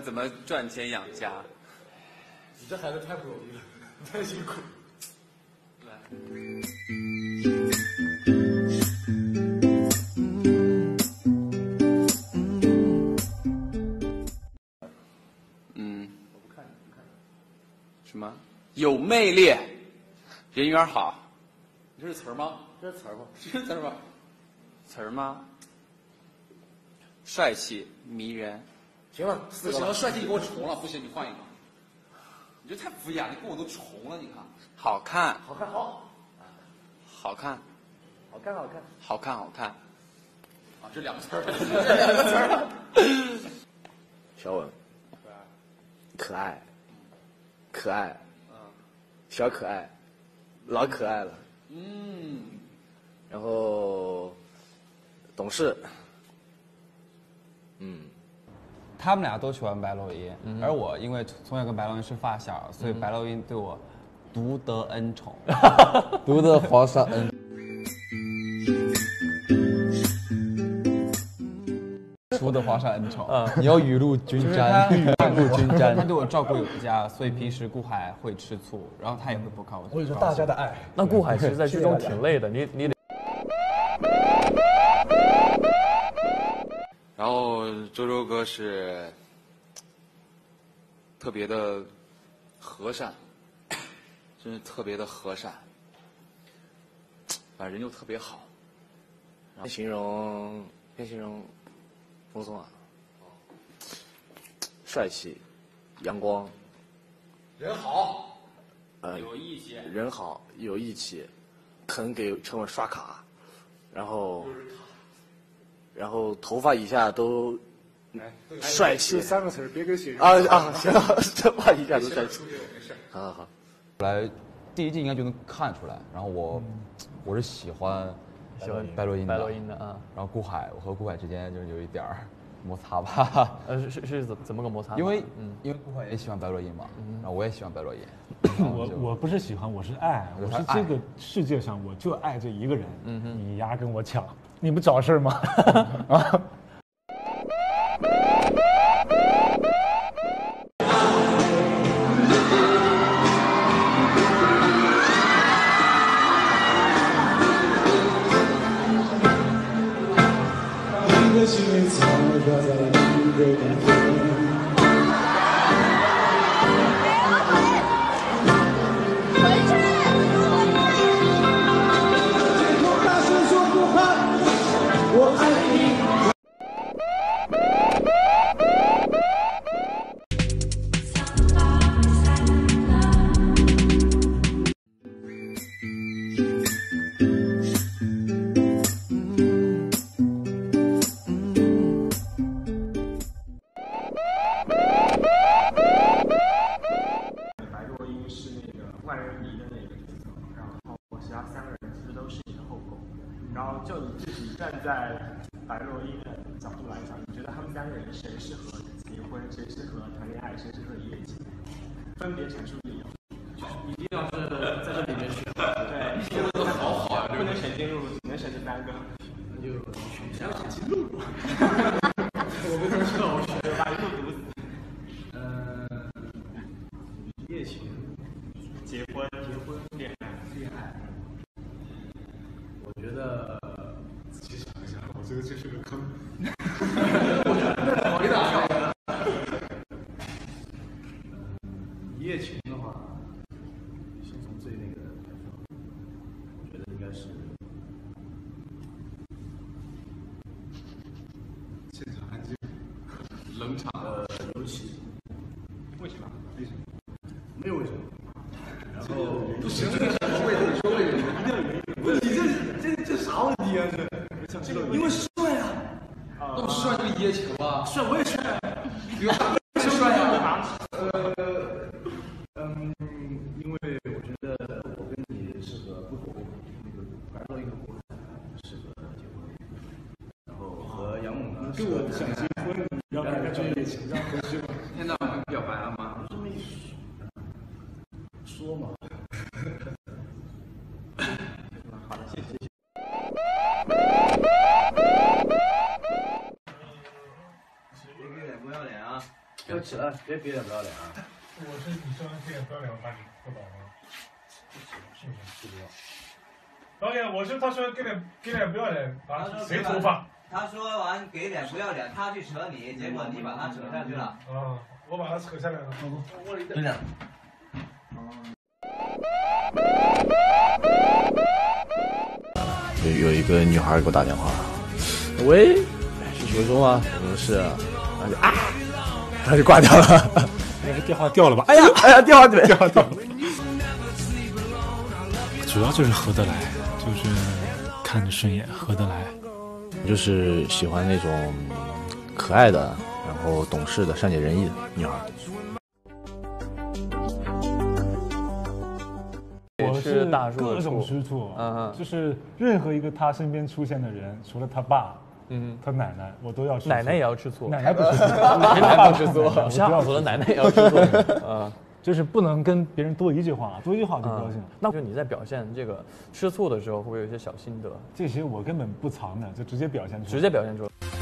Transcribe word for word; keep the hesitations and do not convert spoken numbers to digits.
怎么赚钱养家。 你这孩子太不容易了，太辛苦。 嗯，我不看，不看。什么？有魅力，人缘好。你这是词儿吗？ 这是词儿吗？ 这是词儿吗？词儿吗？帅气迷人。 行了，四个不行，帅气你给我重了，不行，你换一个。你这太敷衍了，你给我都重了，你看。好看， 好看，好， 好看， 好看，好看， 好看，好看。啊，这两个词儿， 这两个词儿。小稳，可爱，可爱，嗯，小可爱，老可爱了。 嗯， 然后懂事，嗯。 他们俩都喜欢白洛因，嗯、而我因为从小跟白洛因是发小，所以白洛因对我独得恩宠， 独得皇上恩。 独得皇上恩宠， 啊，你要雨露均沾，雨露均沾。 他对我照顾有加，所以平时顾海会吃醋，然后他也会不靠我。 我跟你说，大家的爱。 那顾海其实在剧中挺累的，你你得。 然后周周哥是特别的和善，真是特别的和善，反正人又特别好。 先形容，先形容风松啊，帅气，阳光， 人好， 呃， 有义气， 人好，有义气，肯给陈稳刷卡，然后。然后头发以下都帅气， 这三个词儿别跟写啊啊，行，头发以下都帅气。好好好， 来第一季应该就能看出来。然后我我是喜欢喜欢白洛因的， 白洛因的啊。 然后顾海，我和顾海之间就是有一点儿摩擦吧。 呃，是是是怎怎么个摩擦？ 因为嗯，因为顾海也喜欢白洛因嘛，然后我也喜欢白洛因。 我我不是喜欢，我是爱，我是这个世界上我就爱这一个人。嗯哼，你丫跟我抢。你不找事吗？啊！一个幸运草挂在一个冬天。我爱你。 白若英是那个万人迷的那个角色，然后其他三个人其实都是你的后宫。然后就你自己站在白若英的角度来讲，你觉得他们三个人谁适合结婚，谁适合谈恋爱，谁适合一夜情？分别阐述理由。一定要是在这里面选。对，选的好好啊，不能选进入，只能选这三个。那就选一下进入。我不能说，我选把一路毒死。呃，一夜情，结婚，结婚，恋爱，恋爱。我觉得。仔细想一想，我觉得这是个坑。我给打跳了。一夜情的话，先从最那个开始，我觉得应该是现场安静，冷场。呃，尤其为什么？为什么？没有为什么。然后不行，这个什么为什么？你说为什么？没有原因。不是你这这这啥问题啊？这这个因为帅啊。 那么帅就一夜情吧？ 帅我也帅。 有啥不帅呀？ 呃，嗯，因为我觉得我跟你适合不同，那个白洛因和顾海适合结婚，然后和杨猛呢，跟我想结婚，你要给他找一夜情，这样合适吗？ 现在我们表白了吗？ 这么一说嘛。好的，谢谢。 不要脸啊！要吃呃了，别给脸不要脸啊！ 我是你说完给脸不要脸，我把你不倒吗？是不是？不知道。导演，我是他说给脸给脸不要脸，把谁头发？ 他说完给脸不要脸，他去扯你，结果你把他扯下去了。 啊，我把他扯下来了。 对的。 有有一个女孩给我打电话，喂，是学叔吗？我说是，然后就啊，然后就挂掉了。 那个电话掉了吧？ 哎呀，哎呀，电话掉，电话掉了。 主要就是合得来，就是看着顺眼，合得来。 就是喜欢那种可爱的，然后懂事的、善解人意的女孩。 我是各种吃醋， 嗯就是任何一个他身边出现的人，除了他爸， 嗯， 他奶奶，我都要吃醋。 奶奶也要吃醋， 奶奶不吃醋， 奶奶不吃醋，吓死了，奶奶也要吃醋啊。 就是不能跟别人多一句话，多一句话就不高兴。 那就你在表现这个吃醋的时候，会不会有一些小心得？ 这些我根本不藏的，就直接表现出来， 直接表现出来。